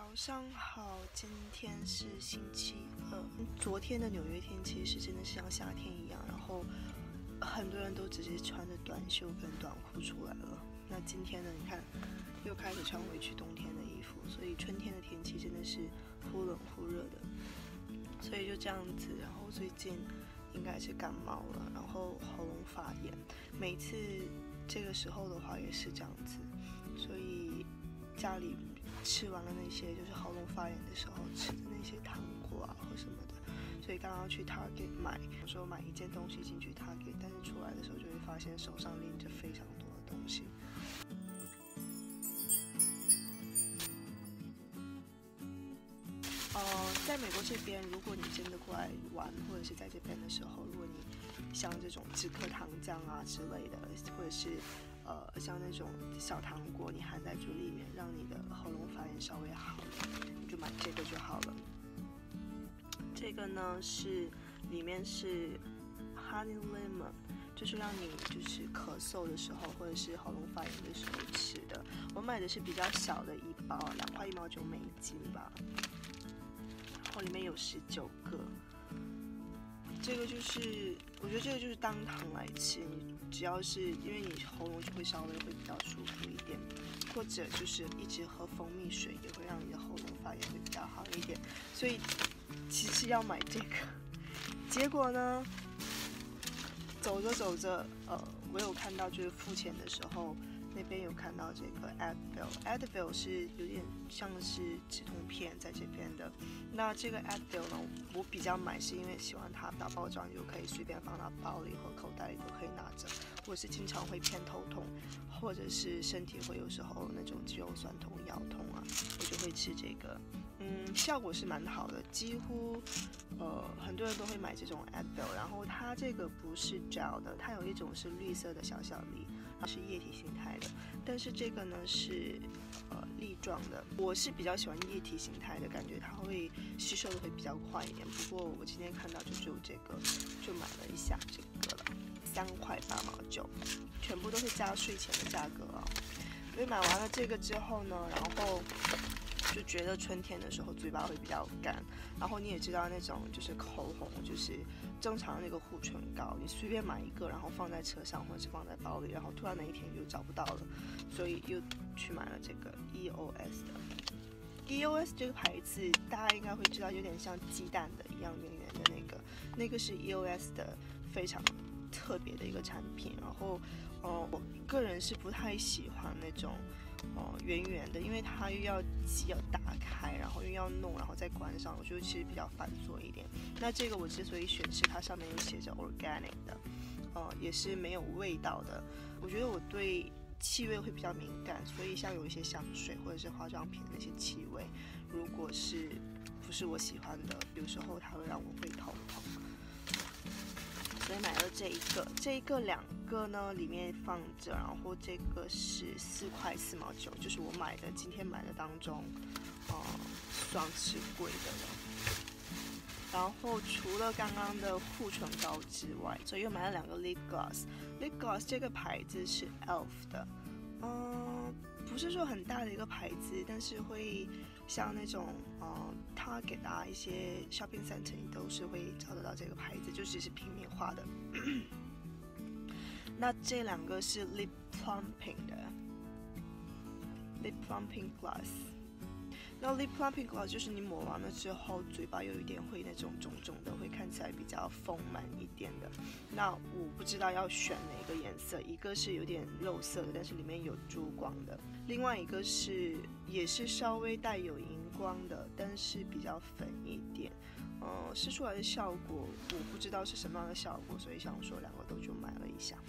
早上好，今天是星期二。昨天的纽约天气是真的是像夏天一样，然后很多人都直接穿着短袖跟短裤出来了。那今天呢，你看又开始穿回去冬天的衣服，所以春天的天气真的是忽冷忽热的。所以就这样子，然后最近应该是感冒了，然后喉咙发炎，每次这个时候的话也是这样子，所以家里吃完了那些就是喉咙发炎的时候吃的那些糖果啊或什么的，所以刚刚去 Target 买，有时候买一件东西进去 Target， 但是出来的时候就会发现手上拎着非常多的东西。在美国这边，如果你真的过来玩，或者是在这边的时候，如果你像这种止咳糖浆啊之类的，或者是像那种小糖果，你含在嘴里面，让你的喉咙发炎稍微好，你就买这个就好了。这个呢是里面是 honey lemon， 就是让你就是咳嗽的时候或者是喉咙发炎的时候吃的。我买的是比较小的一包，2块1毛9美金吧。然后里面有19个，这个就是我觉得这个就是当糖来吃，你只要是因为你喉咙就会稍微会比较舒服一点，或者就是一直喝蜂蜜水也会让你的喉咙发炎会比较好一点，所以其实要买这个，结果呢走着走着，我有看到就是付钱的时候。那边有看到这个 Advil 是有点像是止痛片在这边的。那这个 Advil 呢，我比较买是因为喜欢它大包装，就可以随便放到包里和口袋里都可以拿着。或者是经常会偏头痛，或者是身体会有时候那种肌肉酸痛、腰痛啊，我就会吃这个。效果是蛮好的，几乎很多人都会买这种 Advil。然后它这个不是 gel 的，它有一种是绿色的小粒，是液体形态的，但是这个呢是粒状的。我是比较喜欢液体形态的，感觉它会吸收的会比较快一点。不过我今天看到就只有这个，就买了一下这个了，3块8毛9，全部都是加税前的价格啊。所以买完了这个之后呢，然后就觉得春天的时候嘴巴会比较干，然后你也知道那种就是口红，就是正常的那个护唇膏，你随便买一个，然后放在车上或者是放在包里，然后突然哪一天就找不到了，所以又去买了这个 EOS 的。EOS 这个牌子大家应该会知道，有点像鸡蛋的一样圆圆的那个是 EOS 的非常特别的一个产品。然后我个人是不太喜欢那种圆圆的，因为它又要挤要打开，然后又要弄，然后再关上，我觉得其实比较繁琐一点。那这个我之所以选是它上面有写着 organic 的，也是没有味道的。我觉得我对气味会比较敏感，所以像有一些香水或者是化妆品的那些气味，如果是不是我喜欢的，有时候它会让我会头痛。所以买了这一个2个呢，里面放着，然后这个是4块4毛9，就是我买的今天买的当中，算是贵的了。然后除了刚刚的护唇膏之外，所以又买了2个 lip gloss。lip gloss 这个牌子是 Elf 的，不是说很大的一个牌子，但是会像那种Target 啊一些 shopping center 你都是会找得到这个牌子，就只是平面化的。那这2个是 lip plumping 的 lip plumping gloss。那 lip plumping gloss 就是你抹完了之后，嘴巴有一点会那种肿肿的，会看起来比较丰满一点的。那我不知道要选哪个颜色，一个是有点肉色的，但是里面有珠光的；另外一个是也是稍微带有荧光的，但是比较粉一点。试出来的效果我不知道是什么样的效果，所以想说2个都就买了一下。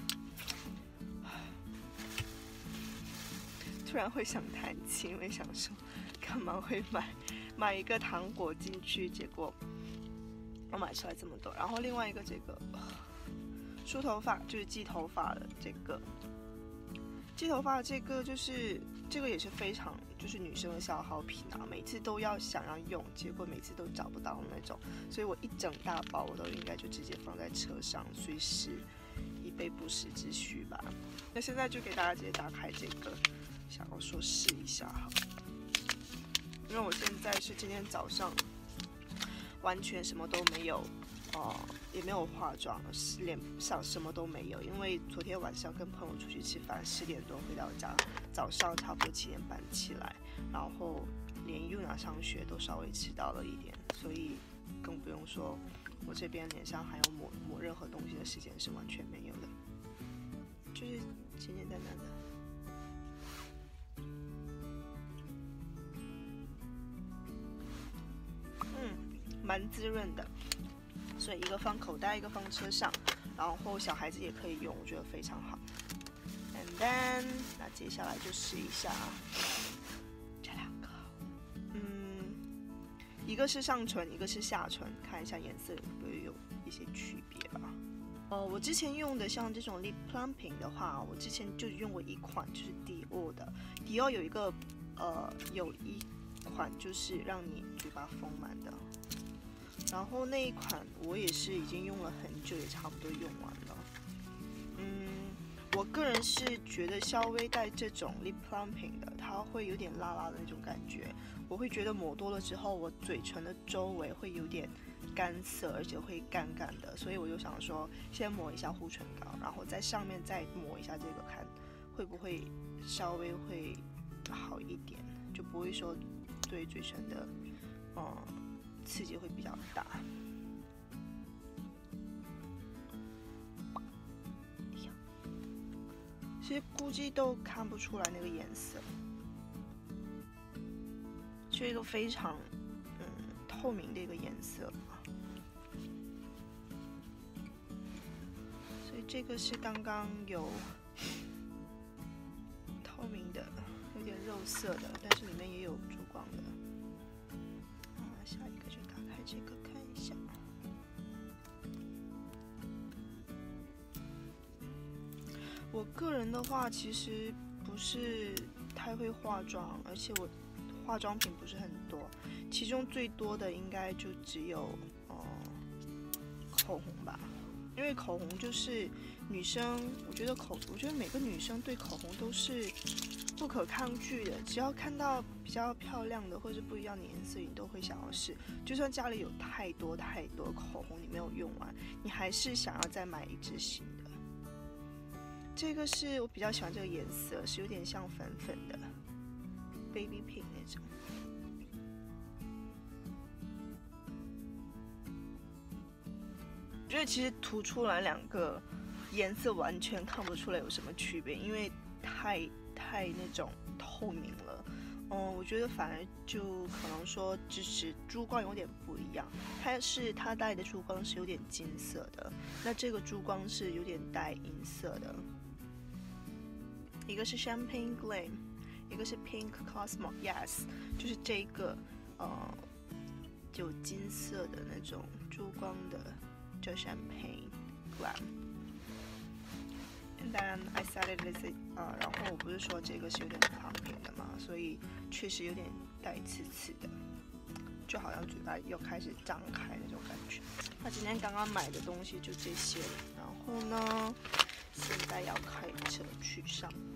突然会想叹气，因为想说干嘛会买一个糖果进去，结果我买出来这么多。然后另外一个这个梳头发，就是系头发的这个，系头发的这个就是这个也是非常就是女生的消耗品啊，每次都想要用，结果每次都找不到那种，所以我一整大包我都应该就直接放在车上，随时以备不时之需吧。那现在就给大家直接打开这个，想要说试一下好。 因为我现在是今天早上完全什么都没有，也没有化妆，脸上什么都没有，因为昨天晚上跟朋友出去吃饭，10点多回到家，早上差不多7点半起来，然后连幼娜上学都稍微迟到了一点，所以更不用说我这边脸上还有抹任何东西的时间是完全没有的，就是简简单单的。蛮滋润的，所以一个放口袋，一个放车上，然后小孩子也可以用，我觉得非常好。And then， 那接下来就试一下这两个，一个是上唇，一个是下唇，看一下颜色会不会有一些区别吧。我之前用的像这种 lip plumping 的话，我之前就用过一款，就是迪奥的。迪奥有一款就是让你嘴巴丰满的。然后那一款我也是已经用了很久，也差不多用完了。我个人是觉得稍微带这种 lip plumping 的，它会有点辣辣的那种感觉。我会觉得抹多了之后，我嘴唇的周围会有点干涩，而且会干干的。所以我就想说，先抹一下护唇膏，然后在上面再抹一下这个，看会不会稍微会好一点，就不会说对嘴唇的刺激会比较大。其实估计都看不出来那个颜色，是一个非常透明的一个颜色，所以这个是刚刚有透明的，有点肉色的，但是里面也有珠光的。下一个就打开这个看一下。我个人的话，其实不是太会化妆，而且我化妆品不是很多，其中最多的应该就只有口红吧。因为口红就是女生，我觉得每个女生对口红都是不可抗拒的，只要看到比较漂亮的或者不一样的颜色，你都会想要试。就算家里有太多口红你没有用完，你还是想要再买一支新的。这个是我比较喜欢这个颜色，是有点像粉粉的 baby pink 那种。我觉得其实涂出来两个颜色完全看不出来有什么区别，因为太那种透明了。我觉得反而就可能说就是珠光有点不一样，它带的珠光是有点金色的，那这个珠光是有点带银色的。一个是 Champagne Gleam， 一个是 Pink Cosmo Yes， 就是这个就金色的那种珠光的叫 Champagne Glam。And then I started with 然后我不是说这个是有点plumping的嘛，所以确实有点带刺刺的，就好像嘴巴又开始张开那种感觉。那今天刚刚买的东西就这些了，然后呢，现在要开车去上班。